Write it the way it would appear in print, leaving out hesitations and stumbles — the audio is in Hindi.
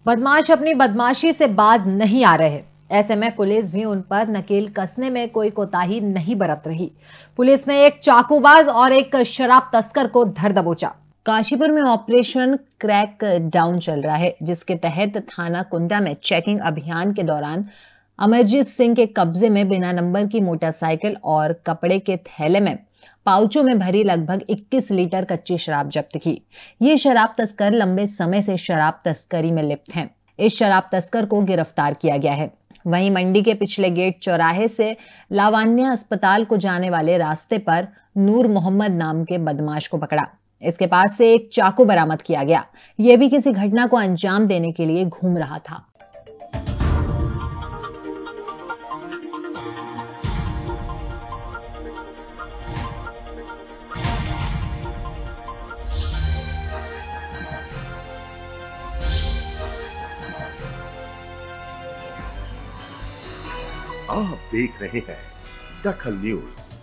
बदमाश अपनी बदमाशी से बाज नहीं आ रहे। ऐसे में पुलिस भी उन पर नकेल कसने में कोई कोताही नहीं बरत रही। पुलिस ने एक चाकूबाज और एक शराब तस्कर को धर दबोचा। काशीपुर में ऑपरेशन क्रैक डाउन चल रहा है, जिसके तहत थाना कुंडा में चेकिंग अभियान के दौरान अमरजीत सिंह के कब्जे में बिना नंबर की मोटरसाइकिल और कपड़े के थैले में पाउचों में भरी लगभग 21 लीटर कच्ची शराब जब्त की। ये शराब तस्कर लंबे समय से शराब तस्करी में लिप्त हैं। इस शराब तस्कर को गिरफ्तार किया गया है। वहीं मंडी के पिछले गेट चौराहे से लावान्या अस्पताल को जाने वाले रास्ते पर नूर मोहम्मद नाम के बदमाश को पकड़ा। इसके पास से एक चाकू बरामद किया गया। यह भी किसी घटना को अंजाम देने के लिए घूम रहा था। आप देख रहे हैं दखल न्यूज।